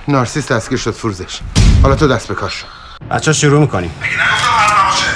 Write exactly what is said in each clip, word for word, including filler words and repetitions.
نارسیس دستگیر شد فروزش. حالا تو دست به کار شو. بچه‌ها شروع می‌کنیم. مگه نگفتم حرف نباشه؟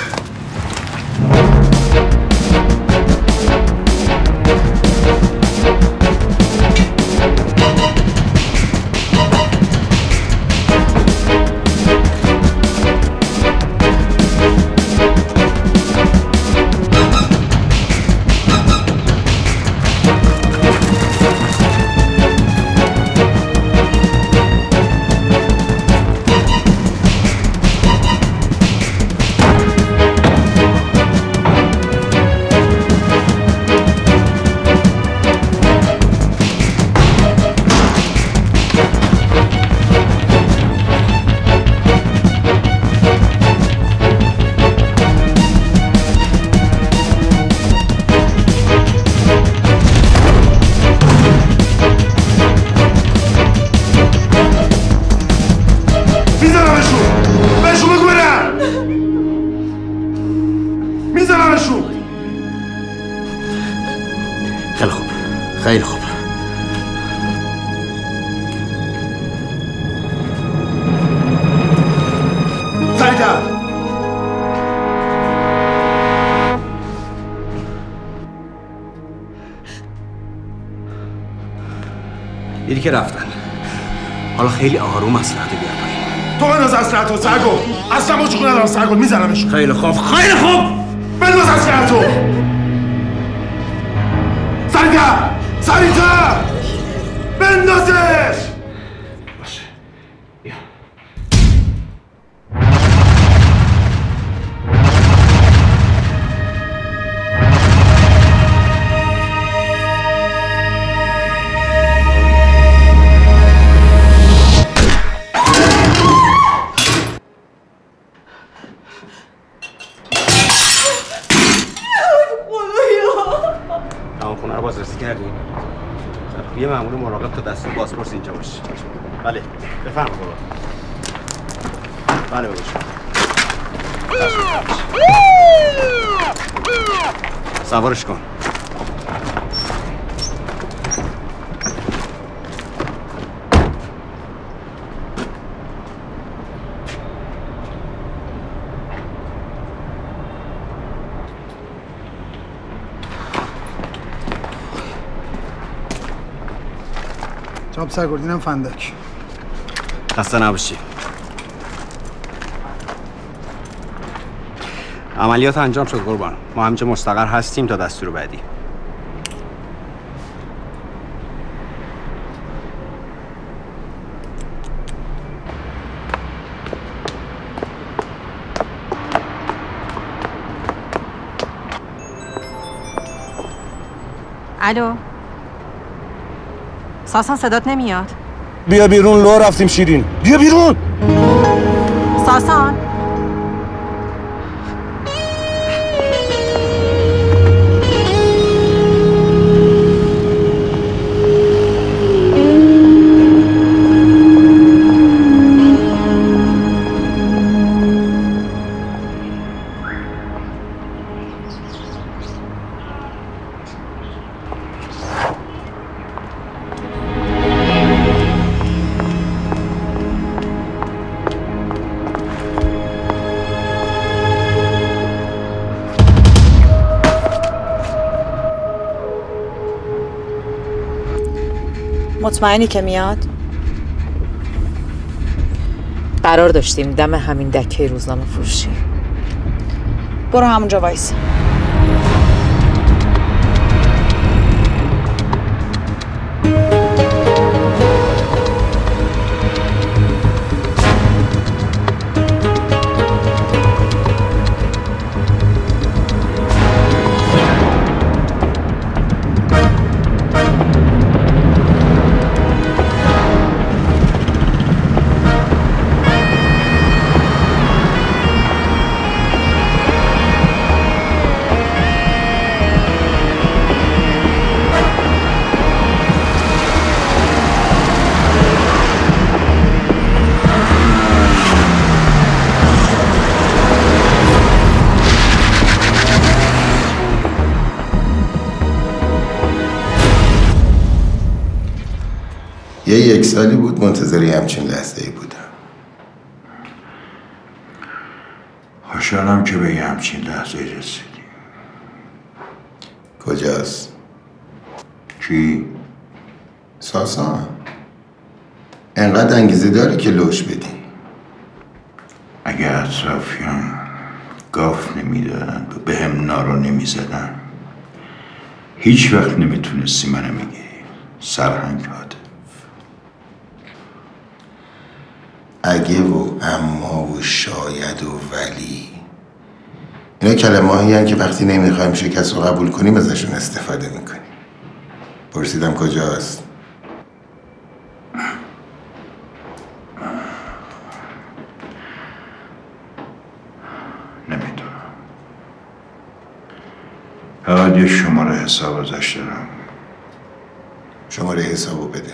خیلی خوب خیلی خوب سریع‌تر دیدی که رفتن. حالا خیلی آروم اسلحه بیار پایین. تو بنداز اسلحه‌تو سرگل. اصلا مچ ندارم سرگل، میزنمشون. خیلی خوب خیلی خوب بنداز اسلحه‌تو. سریع‌تر سریع‌تر بندازش. باشه بیا. خونه رو بازرسی کردیم. یه مأمور مراقب تا دستور پاسپورت اینجا باشه. بله بفرمایید بابا. بله بابا. سوارش کن. جناب سرگل اینم فندک. خسته نباشی. عملیات انجام شد قربان. ما همینجا مستقر هستیم تا دستور بعدی. الو ساسان صدات نمیاد. بیا بیرون لو رفتیم شیرین. بیا بیرون. ساسان مطمئنی که میاد؟ قرار داشتیم دم همین دکه روزنامه فروشی. برو همونجا وایسا. یک سالی بود منتظری همچین لحظه ای بودم. خوشحالم که به یه همچین لحظه رسیدی. کجاست؟ کی؟ ساسان. انقدر انگیزه داری که لوش بدی. اگه اطرافیان گاف نمیدادن و به هم نارو نمیزدن هیچ وقت نمیتونستی منو میگی سرهنگ هاتف. اگه و اما و شاید و ولی اینا کلمه هایی هن که وقتی نمیخوایم شکست رو قبول کنیم ازشون استفاده میکنیم. پرسیدم کجاست؟ نمیدونم. فقط یه شماره حساب ازش دارم. شماره حسابو بده.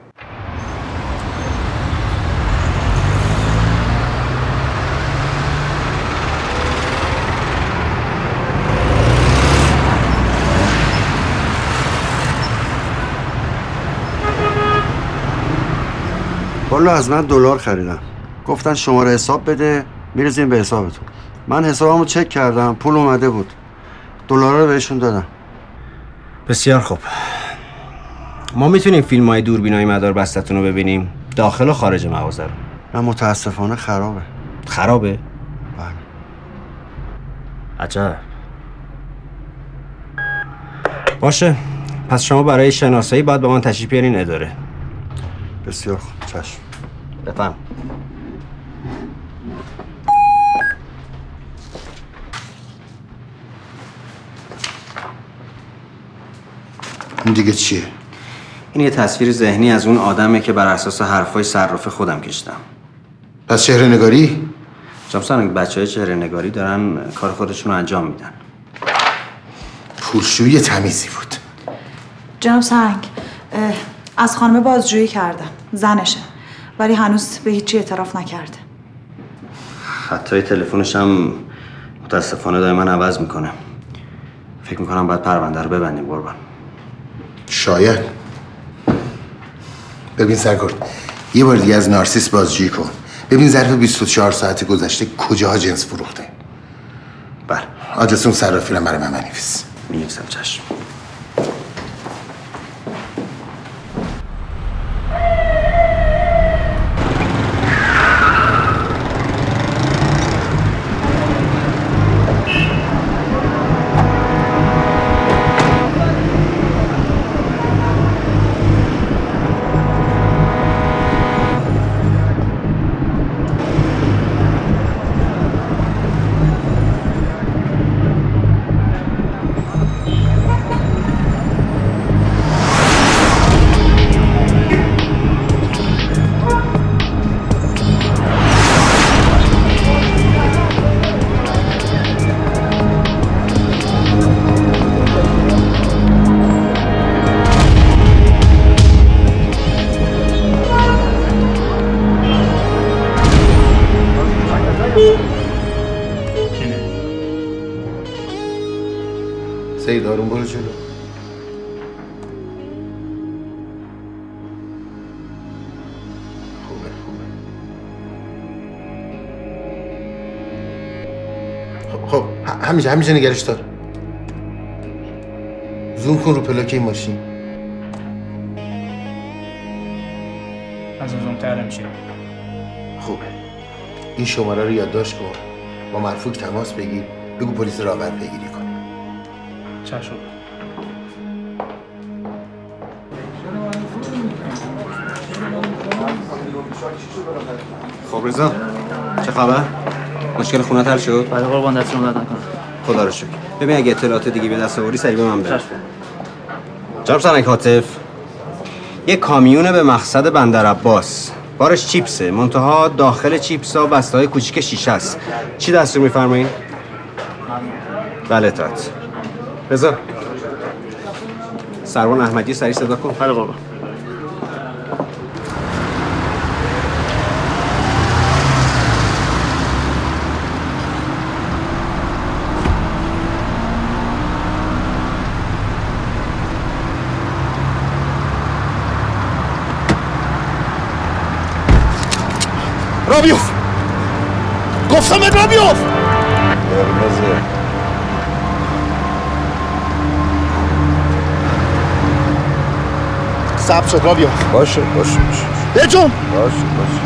والا از من دلار خریدن. گفتن شماره حساب بده میرسیم به حسابتون. من حسابمو چک کردم، پول اومده بود. دلارا رو بهشون دادم. بسیار خوب. ما میتونیم فیلم های دوربینای مدار بستتون رو ببینیم داخل و خارج مغازه رو؟ نه متاسفانه خرابه. خرابه؟ بله. عجب. باشه، پس شما برای شناسایی باید با من تشریف بیارین اداره. بسیار خوب، چشم. بفهم. این دیگه چیه؟ این یه تصویر ذهنی از اون آدمه که بر اساس حرفای صراف خودم کشیدم. پس چهره نگاری؟ جناب سرهنگ، بچه‌های چهره نگاری دارن کار خودشون رو انجام میدن. پولشویی تمیزی بود. جناب سرهنگ، از خانم بازجویی کردم. زنشه. ولی هنوز به هیچی اعتراف نکرده. خطای تلفنش هم متاسفانه دائما عوض میکنه. فکر میکنم باید پرونده رو ببندیم قربان. شاید. ببین سرکرد، یه بار دیگه از نارسیس بازجویی کن. ببین ظرف بیست و چهار ساعت گذشته کجاها جنس فروخته. بله. آدرس اون صرافی رو برای من بنویس. می‌نویسم. چشم. سید آروم برو جلو. خوبه خوبه. خب خب همینجا همینجا نگرش دار. زوم کن رو پلاک این ماشین. از زوم تر میشه. خوبه. این شماره رو یادداشت کن. با مرفوع تماس بگیر. بگو پلیس راهبر پیگیری کن. چشم. خب رضا، چه خبر؟ مشکل خونه حل شد؟ بله قربان، دستتون درد نکنه. خدا رو شکر. ببین اگه اطلاعات دیگه به دست آوردی سریع به من بده. جناب سرهنگ هاتف، یه کامیونه به مقصد بندر عباس. بارش چیپسه، منتها داخل چیپسا بسته‌های کوچیک شیشه است. چی دستور می‌فرمایید؟ بله اطاعت. رضا، سروان احمدی سریع صدا کن. بله قربان. را بیفت. گفتم بهت را بیفت. قرمزه. ثبت شد، را بیفت. باشه باشه باشه. بجم. باشه باشه.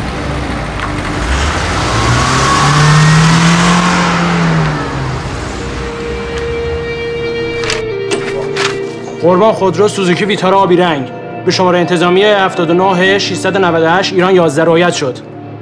قربان خودرو سوزوکی ویتارا آبی رنگ به شماره انتظامی هفتاد و نه ششصد و نود و هشت ایران یازده رعایت شد.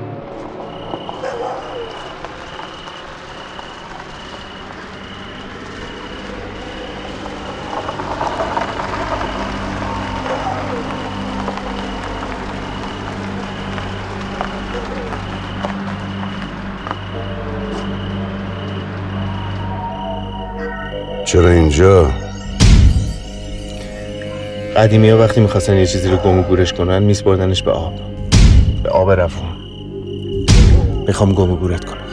چرا اینجا؟ قدیمی ها وقتی میخواستن یه چیزی رو گم و گورش کنن میسپردنش به آب، به آب روون. میخوام گم و گورت کنم.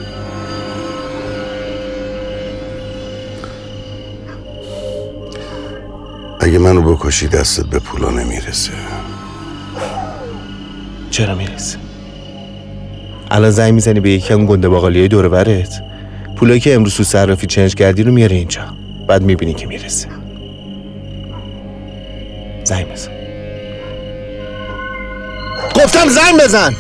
اگه منو بکشی دستت به پولا نمیرسه. چرا میرسه؟ الان زنگ میزنی به یکی از اون گنده باقالیای دور و برت، پولایی که امروز تو صرافی چنج کردی رو میاره اینجا، بعد میبینی که میرسه. زنگ بزن. گفتم زنگ بزن.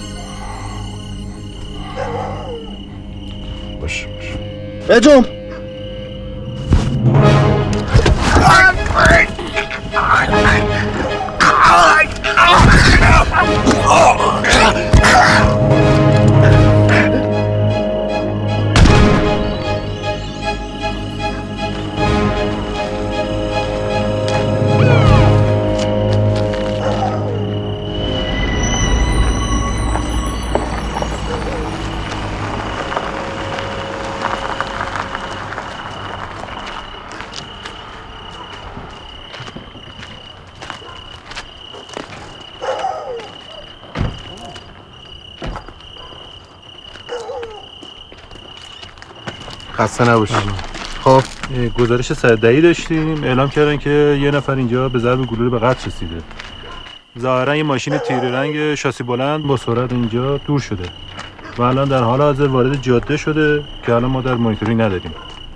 باشه باشه. بجم. خسته نباشید. خب گزارش صدایی داشتیم، اعلام کردن که یه نفر اینجا به ضرب گلوله به قتل رسیده. ظاهرا یه ماشین تیره رنگ شاسی بلند با سرعت اینجا دور شده و الان در حال حاضر وارد جاده شده که الان ما در مانیتورینگ نداریم.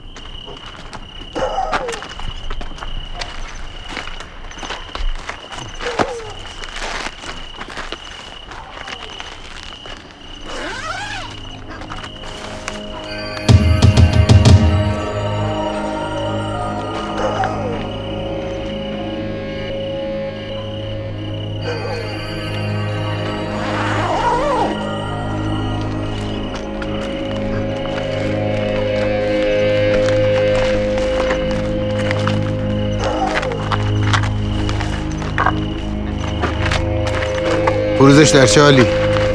بروزش در چه حالی؟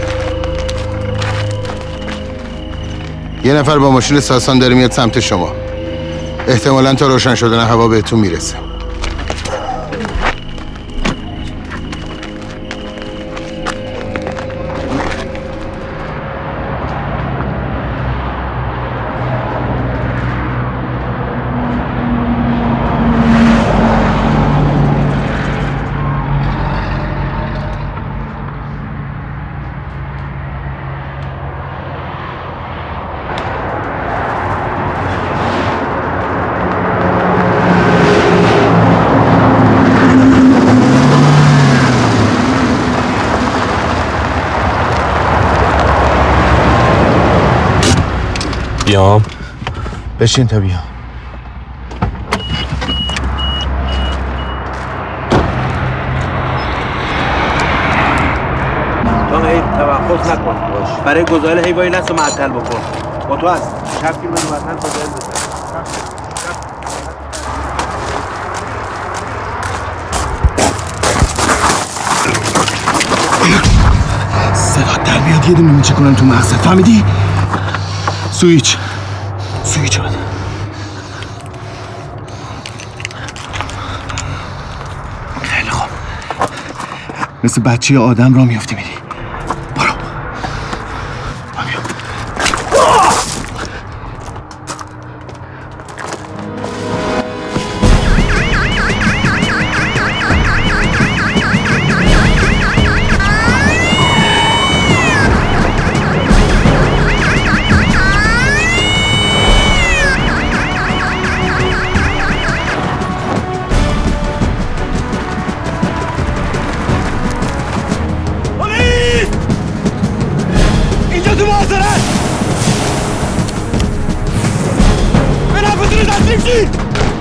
یه نفر با ماشین ساسان داره میاد سمت شما. احتمالاً تا روشن شدن هوا بهتون میرسه. بیام بشین تا بیام. تو هی توقف نکن باش. برای گزارش هی وای نست و معطل بکن. با تو هست. شب که منو وطن گزارش بزن. صدا در بیاد یه دونه میچه کنن تو مغزت، فهمیدی؟ سویچ سویچ بده. خیلی خوب، مثل بچه آدم را میافتی میری. برو چی؟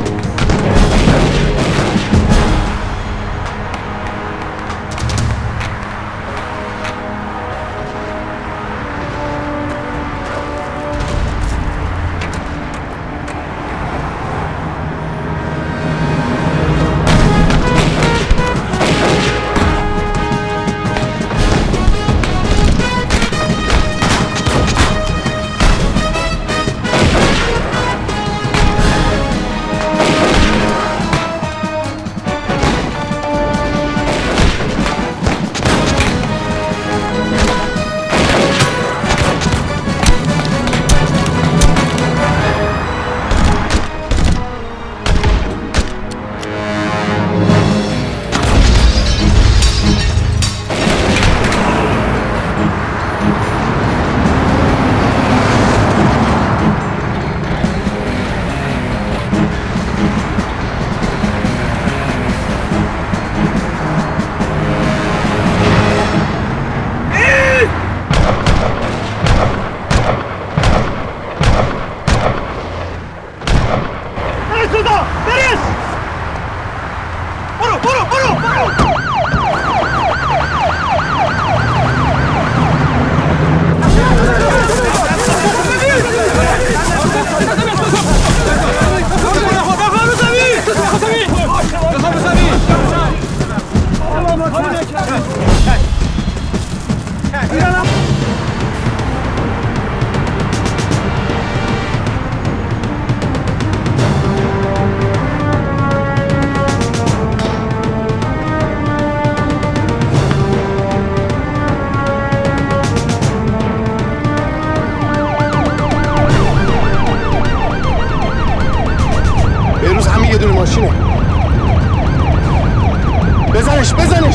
بزنش بزنش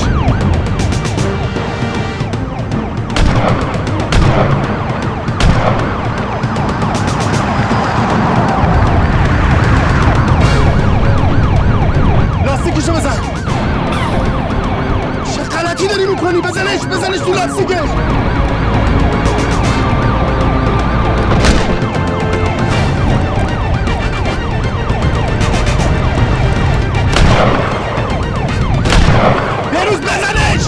لاستیکشو بزن. چه غلطی داری میکنی؟ بزنش بزنش تو لاستیکش. بروز بزنش.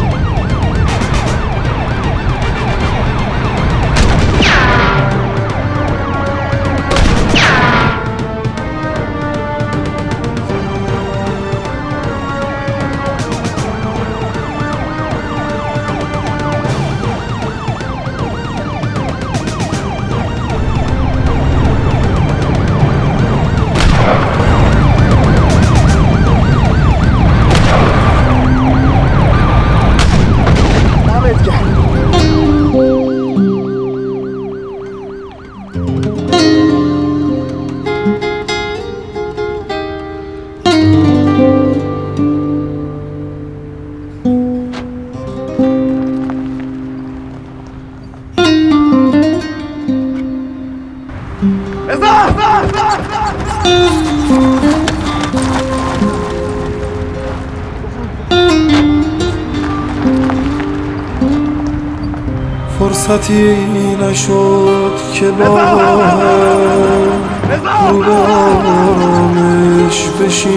فرصتی نشد که با هم رو به آرامش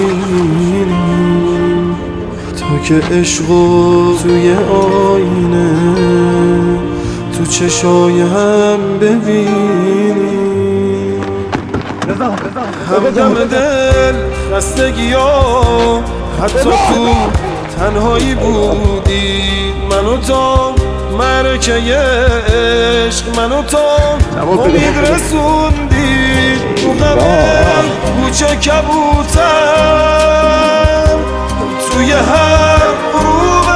بشینیم، تو که عشقو توی آینه تو چشای هم ببینیم. همدم دل خستگی ها حتی تو تنهایی بودی، من و تو مرکه عشق، من و تو امید رسوندی تو قبل کوچه کبوتر، توی هر غروب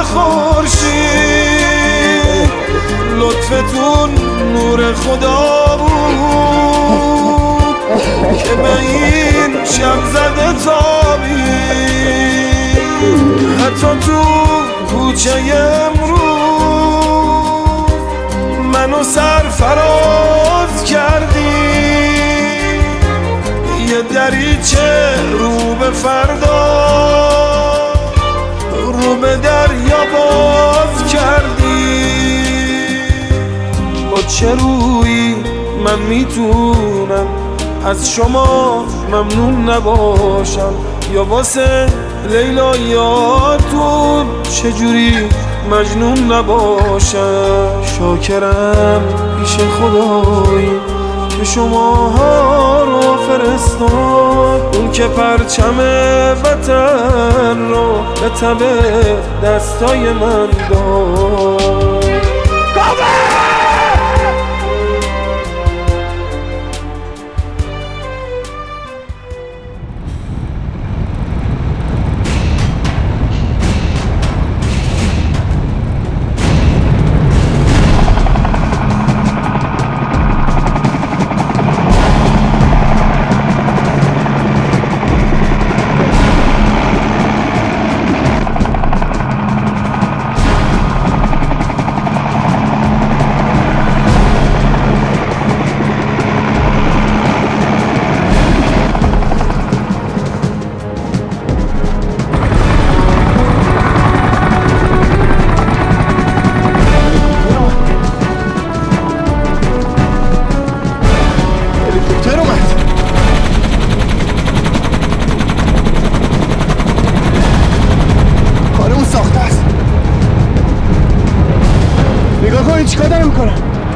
خورشید لطفتون نور خدا بود که به این شب زده تابید. حتی تو کوچه امروز منو سرفراز کردی، یه دریچه رو به فردا رو به دریا باز کردی. با چه رویی من میتونم از شما ممنون نباشم، یا واسه لیلا یادتون چجوری مجنون نباشم. شاکرم پیش خدایی که شماها رو فرستاد، اون که پرچم وطن رو به تب دستای من داد. چیکار داره میکنه؟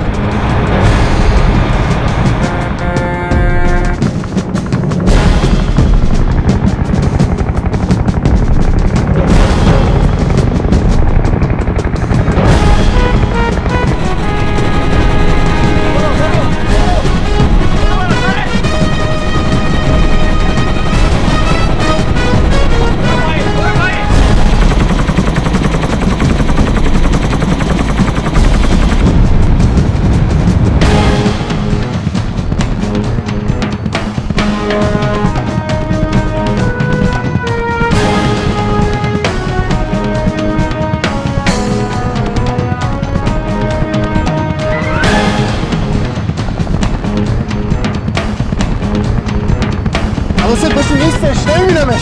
حواست باشه نیستش، نمیبینمش.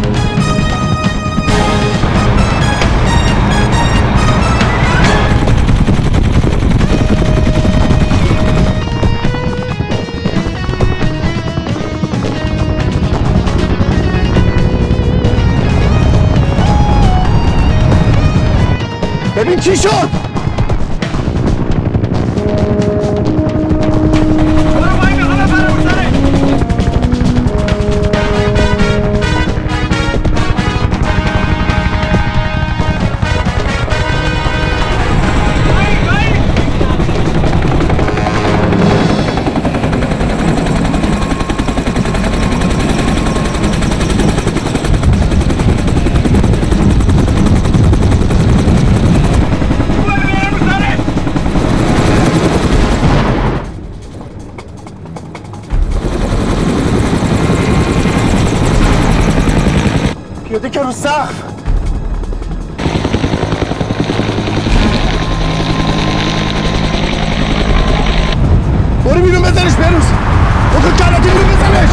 ببین چی شد؟ پیاده که رو سقف. برو بیرون بزنش بروز. بکن کلاتی بیرون بزنش.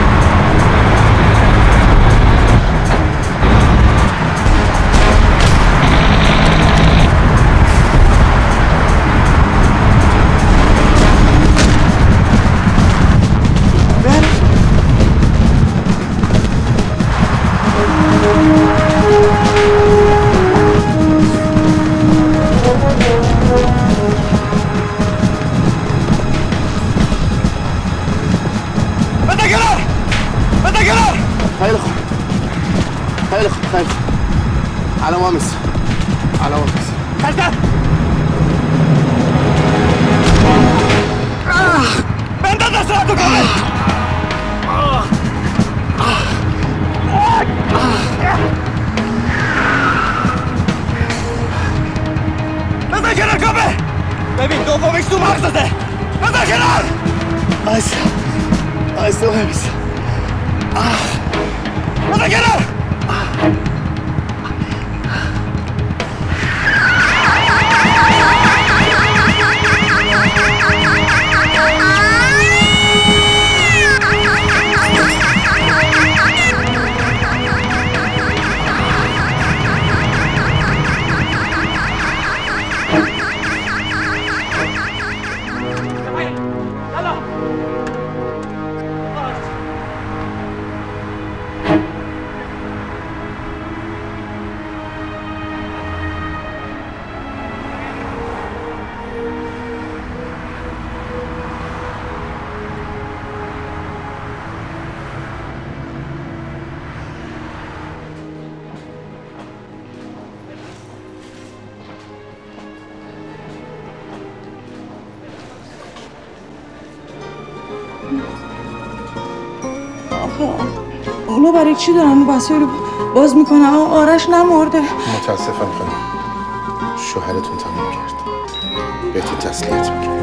خیلی خوب خیلی خوب خیلی خوب الان ما میسیم الان ما میسیم خلطه بنداز دستراتو کامل بزن کنار کامل ببین دومیش تو مغزته بزن کنار آیس آیس دومیش بزن کنار آخه اونو برای چی دارن اون وسایل رو باز میکنن؟ آرش نمرده. متاسفم خانم، شوهرتون تمام کرد. بهتون تسلیت میگم.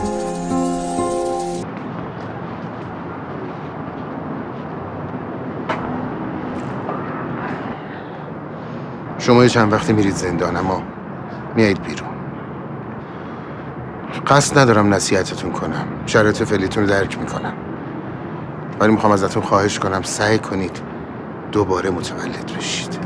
شما چند وقتی میرید زندان، اما میایید بیرون. قصد ندارم نصیحتتون کنم، شرایط فعلیتون رو درک میکنم، ولی میخوام ازتون خواهش کنم سعی کنید دوباره متولد بشید.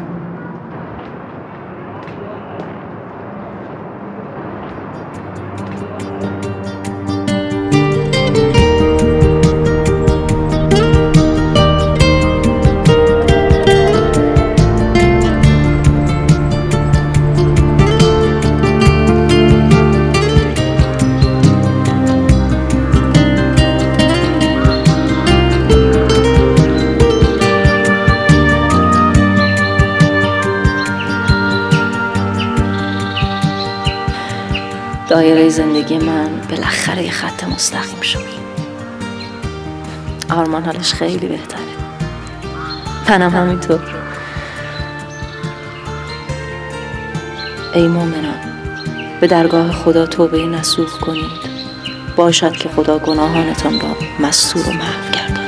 دایره زندگی من بالاخره یه خط مستقیم شد. آرمان حالش خیلی بهتره، منم همینطور. ای مومنان، به درگاه خدا توبه نصوح کنید، باشد که خدا گناهانتان را مستور و محو گرداند.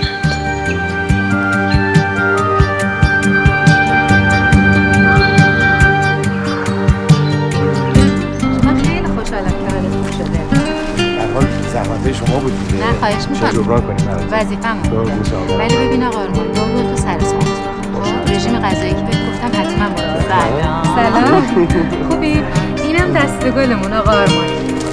زحمت شما بود دیگه. نه خواهش میکنم. چه جبران کنیم وظیفه‌مون. ولی ببین آقا آرمان، دارو تو سر ساعت. رژیم غذایی که بهت گفتم حتما مراجعه. سلام. سلام. خوبی؟ اینم دسته گلمون آقا آرمان.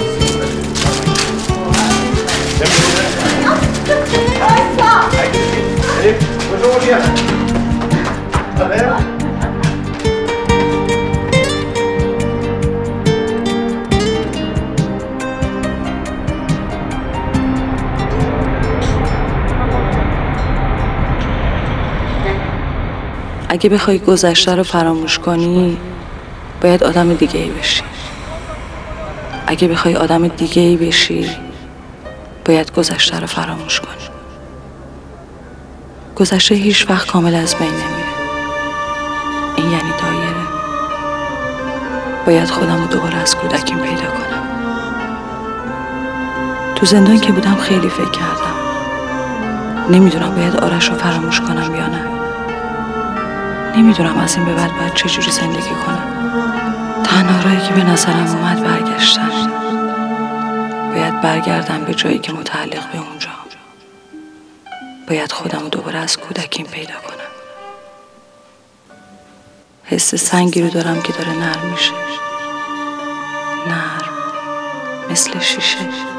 اگه بخوای گذشته رو فراموش کنی، باید آدم دیگه ای بشی. اگه بخوای آدم دیگه ای بشی، باید گذشته رو فراموش کنی. گذشته هیچ وقت کامل از بین نمیره. این یعنی دایره. باید خودم رو دوباره از کودکیم پیدا کنم. تو زندان که بودم خیلی فکر کردم. نمیدونم باید آرش رو فراموش کنم یا نه. نمیدونم از این به بعد باید چجوری زندگی کنم. تنها راهی که به نظرم اومد برگشتن. باید برگردم به جایی که متعلق به اونجا. باید خودم رو دوباره از کودکیم پیدا کنم. حس سنگی رو دارم که داره نرم میشه. نرم مثل شیشه.